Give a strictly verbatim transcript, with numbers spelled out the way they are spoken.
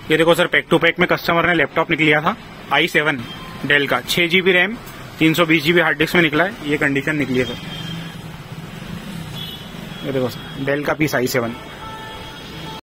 ये देखो sir, pack to pack में कस्टमर ने लैपटॉप निकल लिया था आई सेवन डेल का, छह जीबी रैम, तीन सौ बीस जीबी हार्ड डिस्क में निकला है। ये कंडीशन निकली है सर। ये देखो सर, डेल का पीस आई सेवन।